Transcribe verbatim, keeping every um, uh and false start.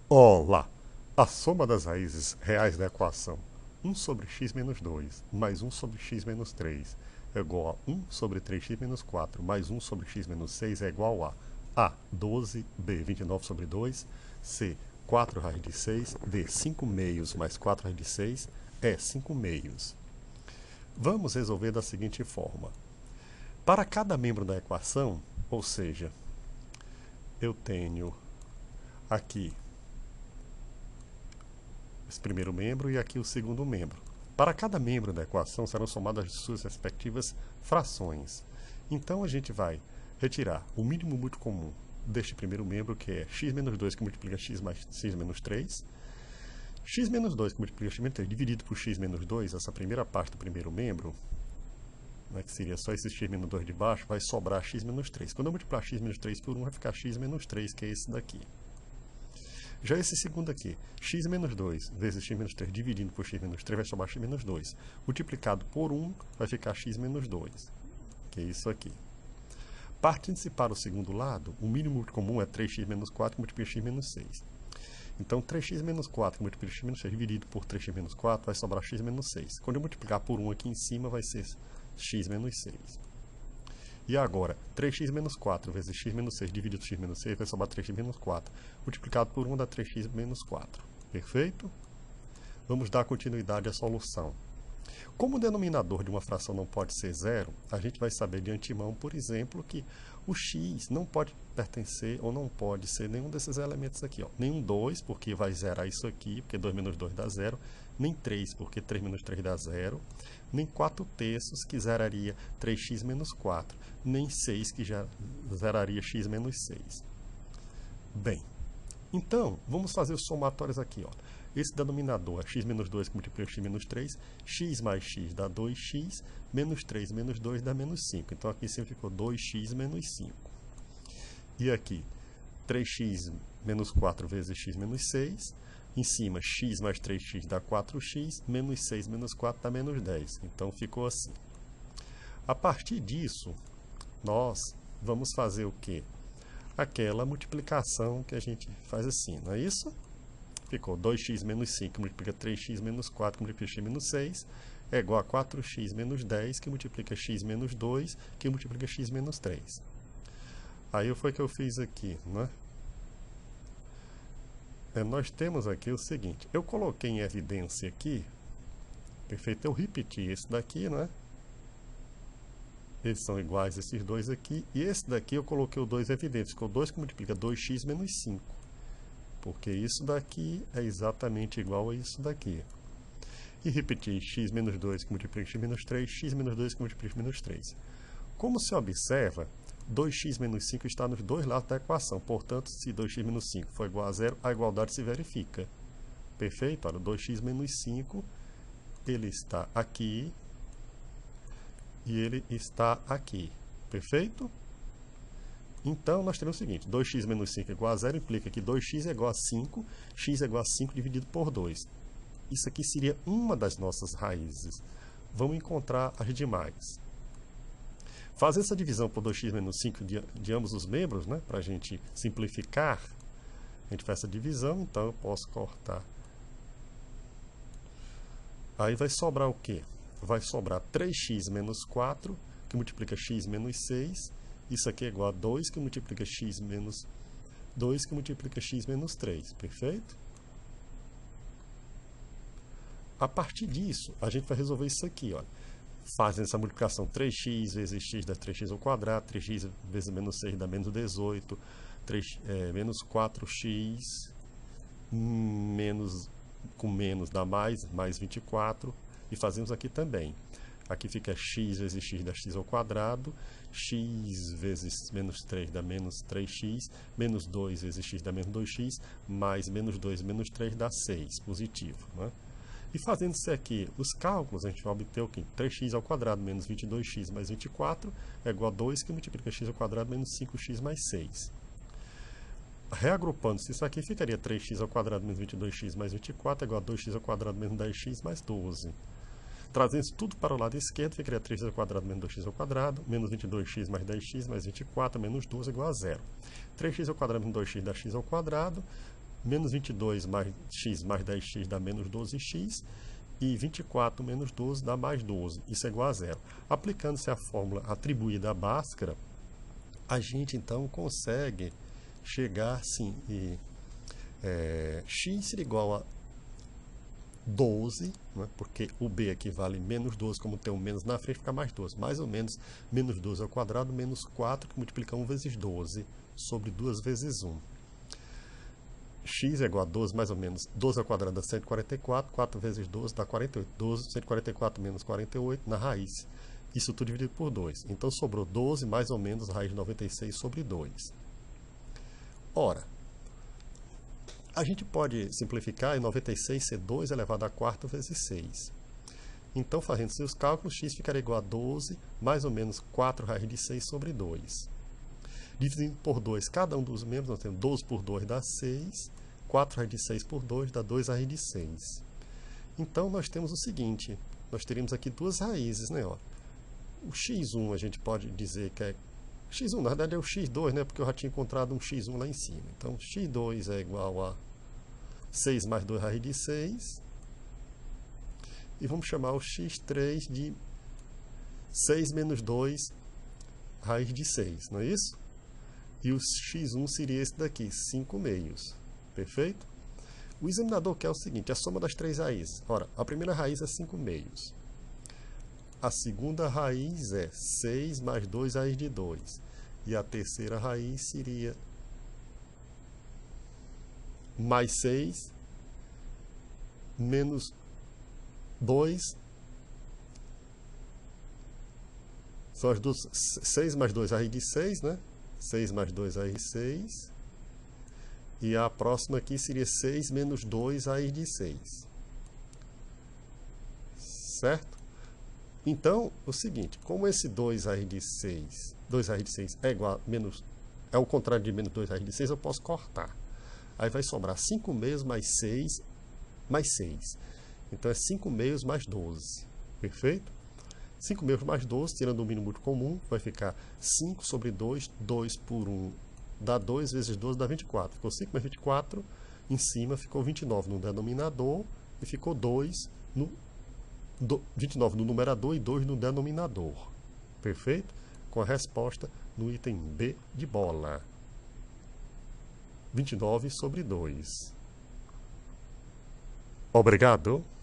Olá! A soma das raízes reais da equação um sobre x menos dois mais um sobre x menos três é igual a um sobre três x menos quatro mais um sobre x menos seis é igual a A, doze, B, vinte e nove sobre dois, C, quatro raiz de seis, D, cinco meios mais quatro raiz de seis, E, cinco meios. Vamos resolver da seguinte forma. Para cada membro da equação, ou seja, eu tenho aqui esse primeiro membro e aqui o segundo membro. Para cada membro da equação serão somadas as suas respectivas frações. Então a gente vai retirar o mínimo muito comum deste primeiro membro, que é x menos dois, que multiplica x mais x menos três. X menos dois, que multiplica x menos três, dividido por x menos dois, essa primeira parte do primeiro membro, né, que seria só esse x menos dois de baixo, vai sobrar x menos três. Quando eu multiplicar x menos três por um, vai ficar x menos três, que é esse daqui. Já esse segundo aqui, x menos dois vezes x menos três dividindo por x menos três vai sobrar x menos dois. Multiplicado por um vai ficar x menos dois, que é isso aqui. Partindo-se para o segundo lado, o mínimo muito comum é três x menos quatro que multiplica x menos seis. Então, três x menos quatro que multiplica x menos seis dividido por três x menos quatro vai sobrar x menos seis. Quando eu multiplicar por um aqui em cima, vai ser x menos seis. E agora, três x menos quatro vezes x menos seis dividido por x menos seis vai sobrar três x menos quatro. Multiplicado por um dá três x menos quatro. Perfeito? Vamos dar continuidade à solução. Como o denominador de uma fração não pode ser zero, a gente vai saber de antemão, por exemplo, que o x não pode pertencer ou não pode ser nenhum desses elementos aqui. Ó. Nem um dois, porque vai zerar isso aqui, porque dois menos dois dá zero. Nem três, porque três menos três dá zero. Nem quatro terços, que zeraria três x menos quatro. Nem seis, que já zeraria x menos seis. Bem, então, vamos fazer os somatórios aqui. Ó. Esse denominador é x menos dois que multiplica x menos três, x mais x dá dois x, menos três menos dois dá menos cinco. Então, aqui em cima ficou dois x menos cinco. E aqui, três x menos quatro vezes x menos seis. Em cima, x mais três x dá quatro x, menos seis menos quatro dá menos dez. Então, ficou assim. A partir disso, nós vamos fazer o quê? Aquela multiplicação que a gente faz assim, não é isso? Ficou dois x menos cinco, que multiplica três x menos quatro, que multiplica x menos seis, é igual a quatro x menos dez, que multiplica x menos dois, que multiplica x menos três. Aí foi que eu fiz aqui, né? É, nós temos aqui o seguinte, eu coloquei em evidência aqui, perfeito, eu repeti esse daqui, né? Eles são iguais esses dois aqui, e esse daqui eu coloquei o dois evidente, ficou dois que multiplica dois x menos cinco. Porque isso daqui é exatamente igual a isso daqui. E repetir x menos dois que multiplica x menos três, x menos dois que multiplica x menos três. Como se observa, dois x menos cinco está nos dois lados da equação. Portanto, se dois x menos cinco for igual a zero, a igualdade se verifica. Perfeito? Olha, dois x menos cinco, ele está aqui e ele está aqui. Perfeito? Então, nós temos o seguinte, dois x menos cinco é igual a zero, implica que dois x é igual a cinco, x é igual a cinco dividido por dois. Isso aqui seria uma das nossas raízes. Vamos encontrar as demais. Fazer essa divisão por dois x menos cinco de, de ambos os membros, né, para a gente simplificar, a gente faz essa divisão, então eu posso cortar. Aí vai sobrar o quê? Vai sobrar três x menos quatro, que multiplica x menos seis. Isso aqui é igual a dois, que multiplica x menos dois, que multiplica x menos três. Perfeito? A partir disso, a gente vai resolver isso aqui. Olha. Fazendo essa multiplicação, três x vezes x dá três x ao quadrado, três x vezes menos seis dá menos dezoito, três, é, menos quatro x, menos, com menos dá mais, mais vinte e quatro. E fazemos aqui também. Aqui fica x vezes x dá x ao quadrado, x vezes menos três dá menos três x, menos dois vezes x dá menos dois x, mais menos dois menos três dá seis, positivo. Né? E fazendo-se aqui os cálculos, a gente vai obter o quê? três x ao quadrado menos vinte e dois x mais vinte e quatro é igual a dois, que multiplica x ao quadrado menos cinco x mais seis. Reagrupando-se isso aqui, ficaria três x ao quadrado menos vinte e dois x mais vinte e quatro é igual a dois x ao quadrado menos dez x mais doze. Trazendo isso tudo para o lado esquerdo, ficaria três x ao quadrado menos dois x ao quadrado, menos vinte e dois x mais dez x mais vinte e quatro, menos doze igual a zero. três x ao quadrado menos dois x dá x ao quadrado, Menos vinte e dois mais x mais dez x dá menos doze x. E vinte e quatro menos doze dá mais doze. Isso é igual a zero. Aplicando-se a fórmula atribuída a Bhaskara, a gente então consegue chegar assim, e é, x seria igual a doze, né, porque o b aqui vale menos doze, como tem um menos na frente, fica mais doze. Mais ou menos, menos doze ao quadrado, menos quatro, que multiplica um vezes doze, sobre duas vezes um. X é igual a doze, mais ou menos, doze ao quadrado dá cento e quarenta e quatro, quatro vezes doze dá quarenta e oito. doze, cento e quarenta e quatro menos quarenta e oito na raiz. Isso tudo dividido por dois. Então, sobrou doze, mais ou menos, raiz de noventa e seis sobre dois. Ora, a gente pode simplificar e noventa e seis ser dois elevado a quarta vezes seis. Então, fazendo seus cálculos, x ficaria igual a doze, mais ou menos quatro raiz de seis sobre dois. Dividindo por dois cada um dos membros, nós temos doze por dois dá seis, quatro raiz de seis por dois dá dois raiz de seis. Então, nós temos o seguinte, nós teríamos aqui duas raízes, né? Ó. O x um a gente pode dizer que é... x um, na verdade, é o x dois, né? Porque eu já tinha encontrado um x um lá em cima. Então, x dois é igual a seis mais dois raiz de seis. E vamos chamar o x três de seis menos dois raiz de seis, não é isso? E o x um seria esse daqui, cinco meios. Perfeito? O examinador quer o seguinte, a soma das três raízes. Ora, a primeira raiz é cinco meios. A segunda raiz é seis mais dois raiz de dois. E a terceira raiz seria mais seis menos dois. São as duas, seis mais dois raiz de seis, né? seis mais dois raiz de seis. E a próxima aqui seria seis menos dois raiz de seis. Certo? Então, o seguinte, como esse dois raiz de seis, dois raiz de seis é igual a menos, é o contrário de menos dois raiz de seis, eu posso cortar. Aí vai sobrar cinco meios mais seis mais seis. Então, é cinco meios mais doze. Perfeito? cinco meios mais doze, tirando o mínimo muito comum, vai ficar cinco sobre dois, dois por um, dá dois vezes doze, dá vinte e quatro. Ficou cinco mais vinte e quatro, em cima ficou vinte e nove no denominador, e ficou dois no do, vinte e nove no numerador e dois no denominador. Perfeito? Com a resposta no item B de bola. vinte e nove sobre dois. Obrigado.